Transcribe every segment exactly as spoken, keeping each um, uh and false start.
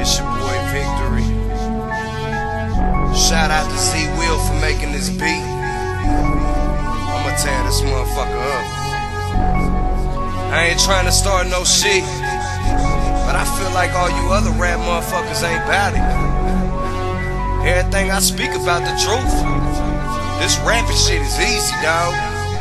It's your boy Victory. Shout out to Z Will for making this beat. I'ma tear this motherfucker up. I ain't trying to start no shit, but I feel like all you other rap motherfuckers ain't bout it. Everything I speak about the truth. This rapping shit is easy, dawg.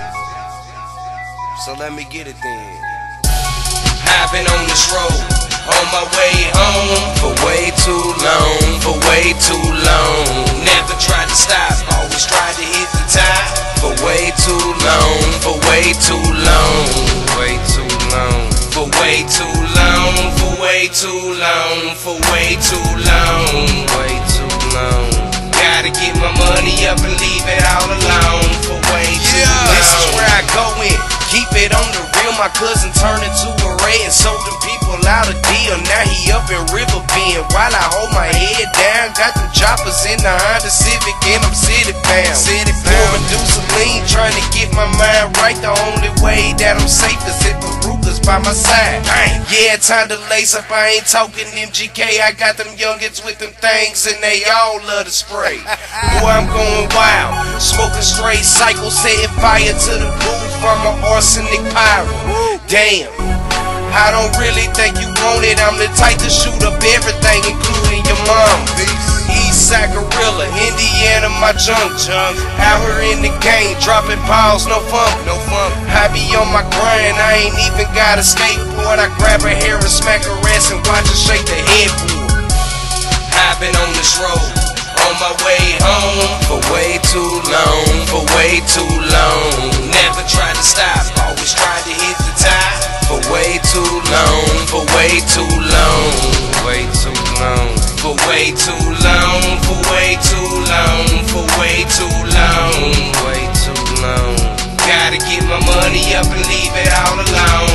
So let me get it then. I've been on this road, on my way home, for way too long, for way too long. Never tried to stop, always tried to hit the top. For way too long, for way too long, way too long, for way too long, for way too long, for way too long, way too long. Gotta get my money up and leave it all alone for way too long. This is where I go in, keep it on the real. My cousin turned into a ray and sold them people out a deal. Now he up in River Bend while I hold my head down. Got them choppers in the Honda Civic and I'm city bound. City bound. Do some lean, trying to get my mind right. The only way that I'm safe is if a Ruger's by my side. Dang. Yeah, time to lace up. I ain't talking M G K. I got them youngins with them things and they all love to spray. Boy, I'm going wild, smoking straight cycle, setting fire to the booth. I'm an arsenic pirate. Damn, I don't really think you want it. I'm the type to shoot up everything, including your mom. Eastside Gorilla, Indiana, my junk junk. Out here in the game, dropping balls, no fun, no fun. I be on my grind, I ain't even got a skateboard. I grab her hair and smack her ass and watch her shake the headboard. I've been on this road, on my way home, for way too long, for way too long. Never tried to stop, always tried to hit the top. For way too long, for way too long, way too long, for way too long, for way too long, for way too long, way too long. Gotta get my money up and leave it all alone.